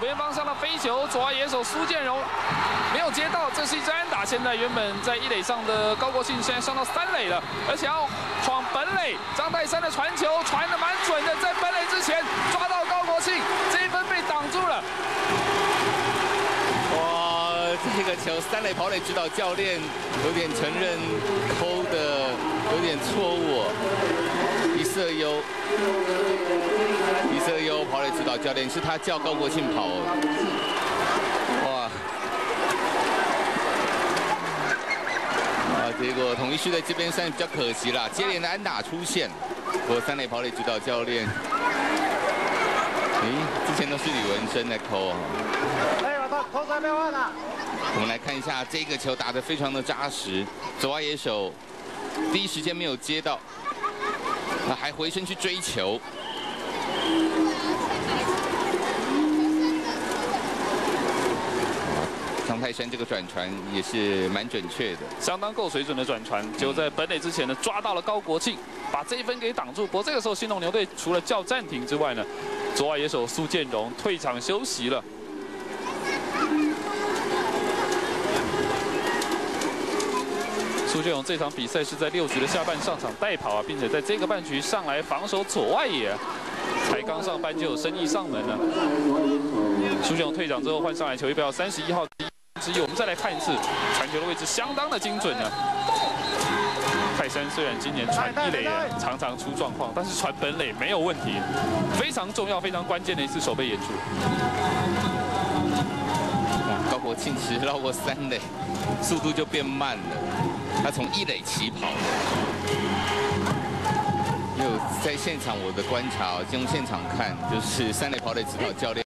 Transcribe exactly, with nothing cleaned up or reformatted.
边方向的飞球，左外野手苏建荣没有接到，这是一支安打。现在原本在一垒上的高国庆，现在上到三垒了，而且要闯本垒。张泰山的传球传得蛮准的，在本垒之前抓到高国庆，这一分被挡住了。 哇，这个球三垒跑垒指导教练有点承认抠的有点错误。李色优，李色优跑垒指导教练是他叫高国庆跑。哇！啊，结果统一狮的这边算比较可惜啦，接连的安打出现。我三垒跑垒指导教练，诶，之前都是李文生在抠哦。 哎，我投投三六万了。 我们来看一下这个球打得非常的扎实，左外野手第一时间没有接到，那还回身去追球。张泰山这个转传也是蛮准确的， 相当够水准的转传，就在本垒之前呢抓到了高国庆，把这一分给挡住。不过这个时候新农牛队除了叫暂停之外呢，左外野手苏建荣退场休息了。苏建荣这场比赛是在六局的下半上场代跑啊，并且在这个半局上来防守左外野，才刚上班就有生意上门了。苏建荣退场之后换上来球衣标三十一号之一，我们再来看一次传球的位置相当的精准呢。泰山虽然今年传一垒常常出状况，但是传本垒没有问题，非常重要、非常关键的一次守备演出。 高国庆其实绕过三垒，速度就变慢了。他从一垒起跑。因为在现场我的观察，进入现场看，就是三垒跑垒指导教练。